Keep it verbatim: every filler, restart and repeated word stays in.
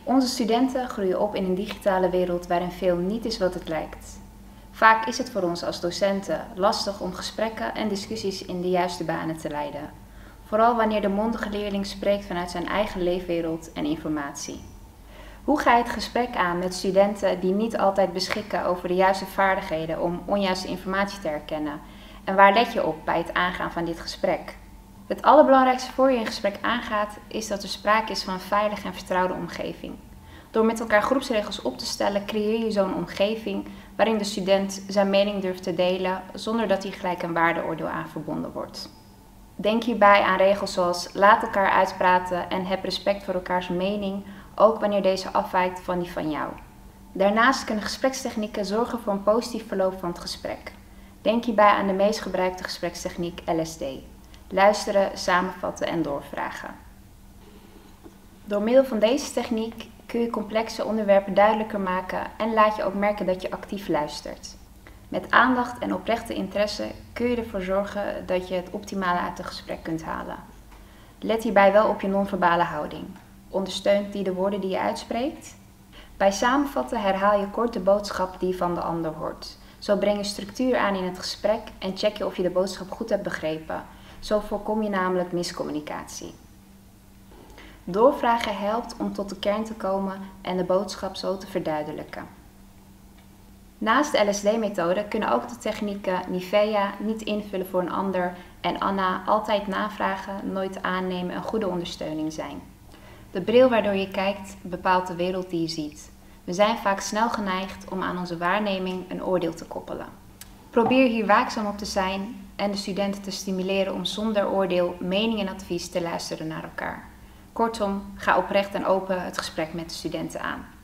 Onze studenten groeien op in een digitale wereld waarin veel niet is wat het lijkt. Vaak is het voor ons als docenten lastig om gesprekken en discussies in de juiste banen te leiden. Vooral wanneer de mondige leerling spreekt vanuit zijn eigen leefwereld en informatie. Hoe ga je het gesprek aan met studenten die niet altijd beschikken over de juiste vaardigheden om onjuiste informatie te herkennen? En waar let je op bij het aangaan van dit gesprek? Het allerbelangrijkste voor je een gesprek aangaat is dat er sprake is van een veilige en vertrouwde omgeving. Door met elkaar groepsregels op te stellen creëer je zo'n omgeving waarin de student zijn mening durft te delen zonder dat hij gelijk een waardeoordeel aan verbonden wordt. Denk hierbij aan regels zoals laat elkaar uitpraten en heb respect voor elkaars mening, ook wanneer deze afwijkt van die van jou. Daarnaast kunnen gesprekstechnieken zorgen voor een positief verloop van het gesprek. Denk hierbij aan de meest gebruikte gesprekstechniek L S D. Luisteren, samenvatten en doorvragen. Door middel van deze techniek kun je complexe onderwerpen duidelijker maken en laat je ook merken dat je actief luistert. Met aandacht en oprechte interesse kun je ervoor zorgen dat je het optimale uit het gesprek kunt halen. Let hierbij wel op je non-verbale houding. Ondersteunt die de woorden die je uitspreekt? Bij samenvatten herhaal je kort de boodschap die je van de ander hoort. Zo breng je structuur aan in het gesprek en check je of je de boodschap goed hebt begrepen. Zo voorkom je namelijk miscommunicatie. Doorvragen helpt om tot de kern te komen en de boodschap zo te verduidelijken. Naast de L S D-methode kunnen ook de technieken Nivea, niet invullen voor een ander en Anna, altijd navragen, nooit aannemen een goede ondersteuning zijn. De bril waardoor je kijkt bepaalt de wereld die je ziet. We zijn vaak snel geneigd om aan onze waarneming een oordeel te koppelen. Probeer hier waakzaam op te zijn en de studenten te stimuleren om zonder oordeel, mening en advies te luisteren naar elkaar. Kortom, ga oprecht en open het gesprek met de studenten aan.